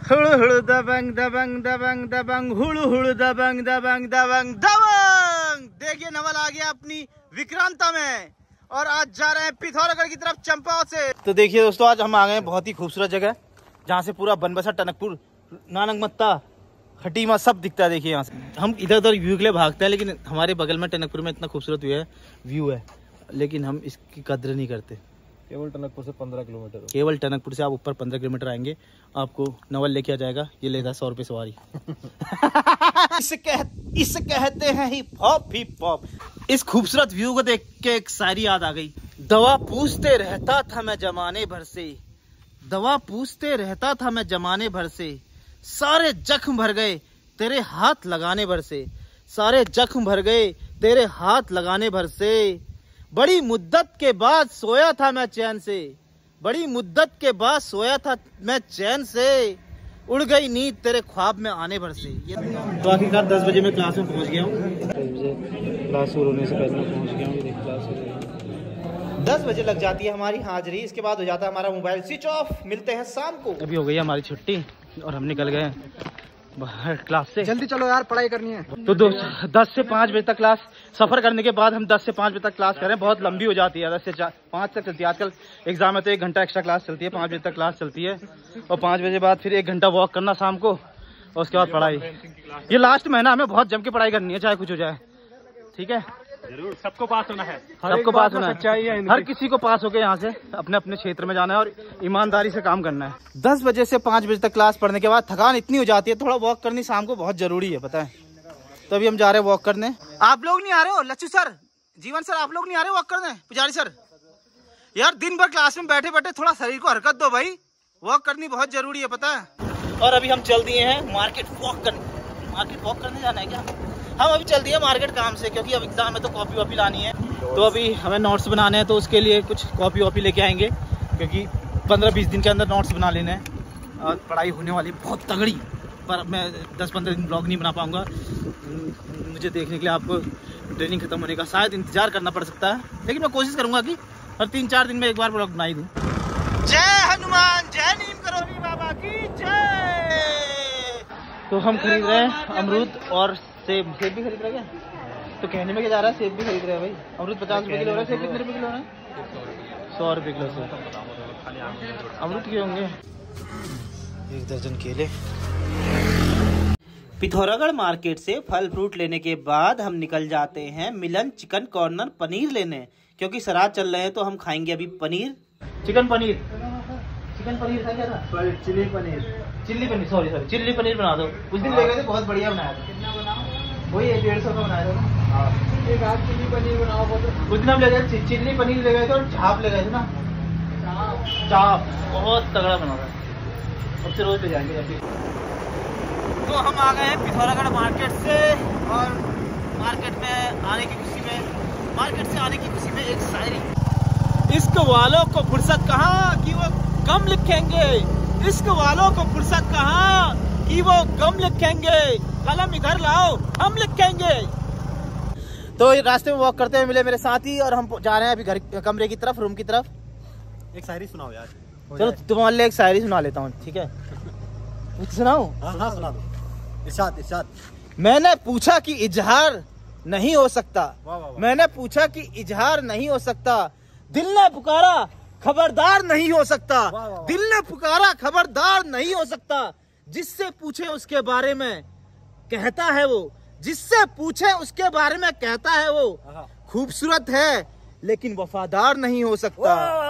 हुड़ हुड़ दबंग दबंग दबंग दबंग हुड़ हुड़ दबंग दबंग दबंग दबंग। देखिए नवल आ गया अपनी विक्रांता में और आज जा रहे हैं पिथौरागढ़ की तरफ चंपाओं से। तो देखिए दोस्तों आज हम आ गए हैं बहुत ही खूबसूरत जगह जहाँ से पूरा बनबसा, टनकपुर, नानकमत्ता, खटीमा सब दिखता है। देखिए यहाँ से हम इधर उधर व्यू के लिए भागते हैं, लेकिन हमारे बगल में टनकपुर में इतना खूबसूरत व्यू है लेकिन हम इसकी कद्र नहीं करते। केवल टनकपुर से 15 किलोमीटर, केवल टनकपुर से आप ऊपर 15 किलोमीटर आएंगे, आपको नवल लेके आ जाएगा। ये लेता 100 रुपये सवारी। इसे कहते हैं हिप हॉप। इस खूबसूरत व्यू को देख के एक शायरी याद आ गई। दवा पूछते रहता था मैं जमाने भर से, दवा पूछते रहता था मैं जमाने भर से, सारे जख्म भर गए तेरे हाथ लगाने भर से, सारे जख्म भर गए तेरे हाथ लगाने भर से। बड़ी मुद्दत के बाद सोया था मैं चैन से, बड़ी मुद्दत के बाद सोया था मैं चैन से, उड़ गई नींद तेरे ख्वाब में आने भर से। तो आखिरकार 10 बजे मैं क्लास में पहुंच गया हूँ। 10 बजे क्लास शुरू होने से पहले मैं पहुंच गया हूँ। क्लास 10 बजे लग जाती है हमारी हाजिरी, इसके बाद हो जाता है हमारा मोबाइल स्विच ऑफ। मिलते हैं शाम को। अभी हो गई हमारी छुट्टी और हम निकल गए बाहर क्लास से। जल्दी चलो यार, पढ़ाई करनी है। तो 10 से 5 बजे तक क्लास, सफर करने के बाद हम 10 से 5 बजे तक क्लास करें। बहुत लंबी हो जाती है, 10 से 5 तक चलती है। आजकल एग्जाम में तो 1 घंटा एक्स्ट्रा क्लास चलती है, 5 बजे तक क्लास चलती है और 5 बजे बाद फिर 1 घंटा वॉक करना शाम को और उसके बाद पढ़ाई। ये लास्ट महीना हमें बहुत जम के पढ़ाई करनी है, चाहे कुछ हो जाए। ठीक है, जरूर सबको पास होना है, सबको पास होना है। हर किसी को पास होकर यहाँ से अपने अपने क्षेत्र में जाना है और ईमानदारी से काम करना है। 10 बजे से 5 बजे तक क्लास पढ़ने के बाद थकान इतनी हो जाती है, थोड़ा वॉक करनी शाम को बहुत जरूरी है, पता है। तो अभी हम जा रहे हैं वॉक करने। आप लोग नहीं आ रहे हो? लच्चू सर, जीवन सर, आप लोग नहीं आ रहे हो वॉक करने? पुजारी सर, यार दिन भर क्लास में बैठे बैठे थोड़ा शरीर को हरकत दो भाई, वॉक करनी बहुत जरूरी है, पता है। और अभी हम चल दिए हैं मार्केट वॉक करने। मार्केट वॉक करने जाना है क्या? हम अभी चल दिए मार्केट काम से, क्योंकि अब एग्जाम में तो कॉपी वॉपी लानी है। तो अभी हमें नोट्स बनाने हैं, तो उसके लिए कुछ कॉपी वॉपी लेके आएंगे, क्योंकि 15-20 दिन के अंदर नोट्स बना लेने हैं। और पढ़ाई होने वाली बहुत तगड़ी, पर मैं 10-15 दिन ब्लॉग नहीं बना पाऊंगा। मुझे देखने के लिए आपको ट्रेनिंग खत्म होने का शायद इंतजार करना पड़ सकता है, लेकिन मैं कोशिश करूंगा कि हर 3-4 दिन में एक बार ब्लॉग बना ही दूँ। जय हनुमान, जय नीम करोली बाबा की जय। तो हम खरीद रहे हैं अमरूद और सेब भी खरीद रहे हैं। तो कहने में क्या जा रहा है, सेब भी खरीद रहे हैं भाई। अमरूद 50 रुपए किलो हो रहा है, सेब कितने रुपए किलो है? 100 रुपए किलो से। अमरूद के होंगे 1 दर्जन केले। पिथौरागढ़ मार्केट से फल फ्रूट लेने के बाद हम निकल जाते हैं मिलन चिकन कॉर्नर पनीर लेने, क्योंकि श्राद्ध चल रहे हैं तो हम खाएंगे अभी पनीर, चिकन पनीर। चिकन पनीर था क्या था? Chilli paneer, sorry chilli paneer बना दो। उस दिन ले गए थे, बहुत बढ़िया बनाया था। वही 150 का बनाया था। एक आध चिल्ली पनीर बनाओ। उस दिन हम ले गए चिल्ली पनीर ले गए थे और चाप ले गए थे ना, चाप बहुत तगड़ा बना था। अब से रोज ले जाएंगे। तो हम आ गए हैं पिथौरागढ़ मार्केट से, और मार्केट में आने की खुशी में एक शायरी। इश्क वालों को फुर्सत कहाँ कि वो गम लिखेंगे, इश्क वालों को फुर्सत कहाँ कि वो गम लिखेंगे, कलम इधर लाओ हम लिखेंगे। तो रास्ते में वॉक करते हुए मिले मेरे साथी, और हम जा रहे हैं अभी घर, कमरे की तरफ, रूम की तरफ। एक शायरी सुनाओ यार। चलो तुम्हारे लिए एक शायरी सुना लेता हूँ, ठीक है? सुनाऊं? हाँ सुना दो। इरशाद। मैंने पूछा कि इजहार नहीं हो सकता, मैंने पूछा कि इजहार नहीं हो सकता, दिल ने पुकारा खबरदार नहीं हो सकता, दिल ने पुकारा खबरदार नहीं हो सकता, जिससे पूछे उसके बारे में कहता है वो, जिससे पूछे उसके बारे में कहता है वो, खूबसूरत है लेकिन वफादार नहीं हो सकता।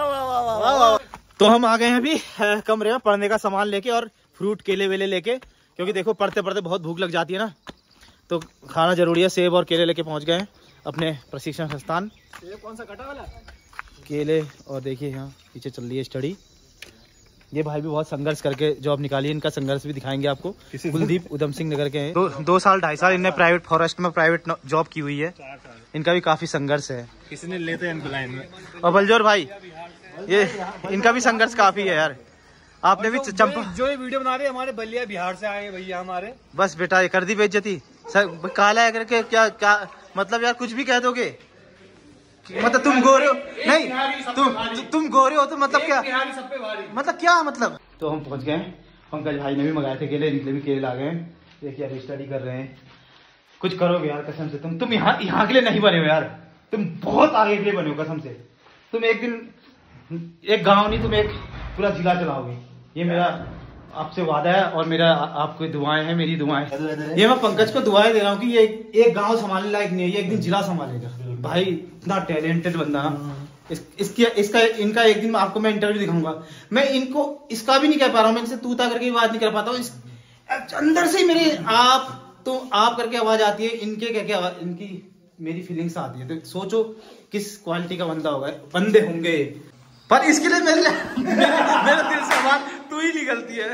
तो हम आ गए हैं अभी कमरे में पढ़ने का सामान लेके और फ्रूट केले वेले लेके, क्योंकि देखो पढ़ते पढ़ते बहुत भूख लग जाती है ना, तो खाना जरूरी है। सेब और केले लेके पहुंच गए हैं अपने प्रशिक्षण संस्थान। कौन सा कटा वाला? केले। और देखिए यहाँ पीछे चल रही है स्टडी। ये भाई भी बहुत संघर्ष करके जॉब निकाली है, इनका संघर्ष भी दिखाएंगे आपको। कुलदीप उधम सिंह नगर के हैं। 2 साल 2.5 साल इनने प्राइवेट फॉरेस्ट में प्राइवेट जॉब की हुई है। इनका भी काफी संघर्ष है। किसी ने लेते हैं लाइन में। और बलजोर भाई, ये इनका भी संघर्ष काफी है यार। आपने भी चंपा जो ये वीडियो बना रहे हमारे बलिया बिहार से आए भैया हमारे। बस बेटा ये कर दी बेइज्जती सर, काला है करके क्या मतलब यार, कुछ भी कह दोगे। मतलब तुम गोरे हो, नहीं तुम गोरे हो तो मतलब क्या, मतलब क्या मतलब। तो हम पहुंच गए पंकज भाई ने भी मंगाए थे केले, निकले भी केले ला गए। देखिए यार स्टडी कर रहे हैं। कुछ करोगे यार कसम से, तुम यहाँ के लिए नहीं बने हो यार, तुम बहुत आगे के लिए बने हो कसम से। तुम एक दिन एक गांव नहीं, तुम एक पूरा जिला चलाओगे, ये मेरा आपसे वादा है। और मेरा आपको दुआएं हैं, मेरी दुआएं। ये मैं पंकज को दुआएं दे रहा हूँ कि ये एक गांव संभालने लायक नहीं है, ये एक दिन जिला संभालेगा। भाई इतना टैलेंटेड बंदा। इनका एक दिन आपको मैं इंटरव्यू दिखाऊंगा। मैं इनको इसका भी नहीं कह पा रहा हूँ, मैं इनसे तूता करके बात नहीं कर पाता हूँ। अंदर से मेरे आप करके आवाज आती है, इनके कह के आवाज, इनकी मेरी फीलिंग्स आती है। तो सोचो किस क्वालिटी का बंदा होगा, बंदे होंगे। पर इसके लिए मेरे दिल से बात तू ही निकलती है।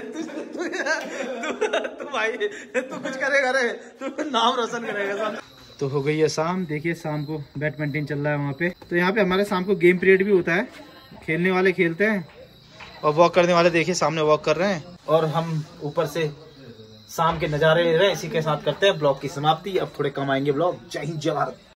तू भाई तू कुछ करेगा रे, तू नाम रोशन करेगा। तो हो गई है शाम। देखिए शाम को बैडमिंटन चल रहा है वहाँ पे। तो यहाँ पे हमारे शाम को गेम पीरियड भी होता है, खेलने वाले खेलते हैं और वॉक करने वाले देखिए सामने वॉक कर रहे हैं। और हम ऊपर से शाम के नज़ारे ले रहे हैं। इसी के साथ करते हैं ब्लॉग की समाप्ति। अब थोड़े कम आएंगे ब्लॉग। जय हिंद जय भारत।